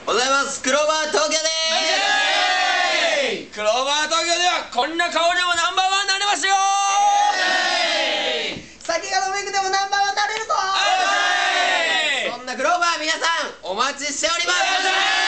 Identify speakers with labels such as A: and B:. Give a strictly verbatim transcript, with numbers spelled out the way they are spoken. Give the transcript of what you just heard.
A: ございます。クローバー東京でーす。
B: クローバー東京ではこんな顔でもナンバーワンになれますよー。
A: 酒が飲めくてもナンバーワンになれるぞー。そんなクローバー皆さんお待ちしております。